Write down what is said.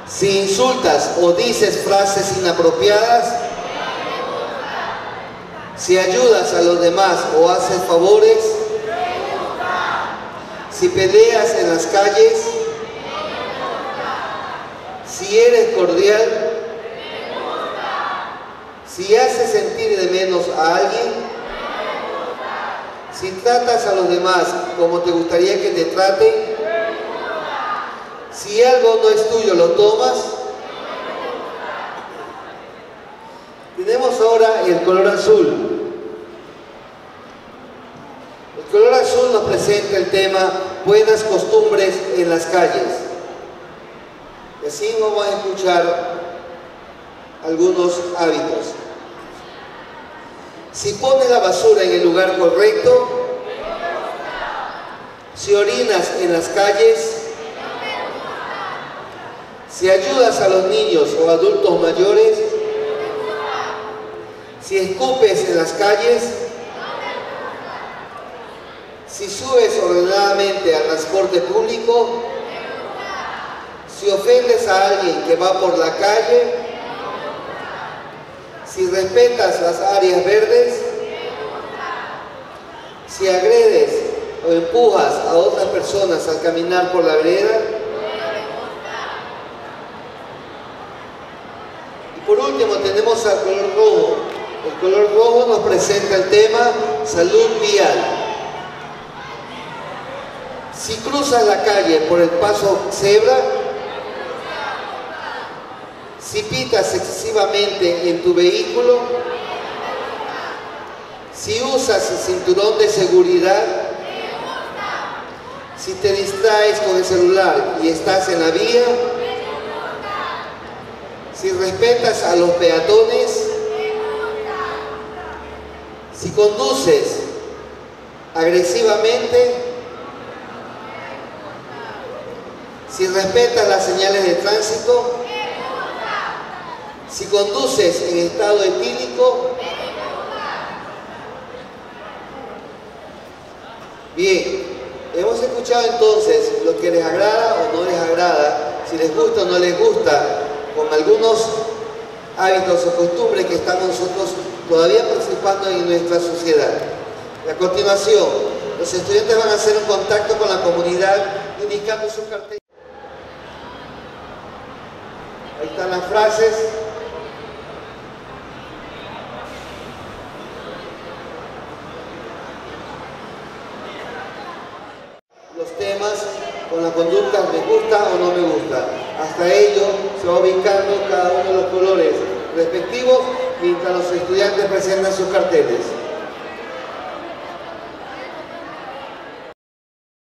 Si insultas o dices frases inapropiadas, si ayudas a los demás o haces favores, si peleas en las calles, si eres cordial, si haces sentir de menos a alguien, si tratas a los demás como te gustaría que te traten, si algo no es tuyo, lo tomas. Tenemos ahora el color azul. El color azul nos presenta el tema buenas costumbres en las calles. Y así vamos a escuchar algunos hábitos. Si pones la basura en el lugar correcto, si orinas en las calles, si ayudas a los niños o adultos mayores, si escupes en las calles, si subes ordenadamente al transporte público, si ofendes a alguien que va por la calle, si respetas las áreas verdes, si agredes o empujas a otras personas al caminar por la vereda. Y por último tenemos al color rojo. El color rojo nos presenta el tema salud vial. Si cruzas la calle por el paso cebra, si pitas excesivamente en tu vehículo, si usas el cinturón de seguridad, si te distraes con el celular y estás en la vía, si respetas a los peatones, si conduces agresivamente, si respetas las señales de tránsito, si conduces en estado etílico. Bien, hemos escuchado entonces lo que les agrada o no les agrada, si les gusta o no les gusta, con algunos hábitos o costumbres que estamos nosotros todavía participando en nuestra sociedad. A continuación, los estudiantes van a hacer un contacto con la comunidad indicando sus carteles. Ahí están las frases. Los temas con la conducta, me gusta o no me gusta. Hasta ello se va ubicando cada uno de los colores respectivos mientras los estudiantes presentan sus carteles.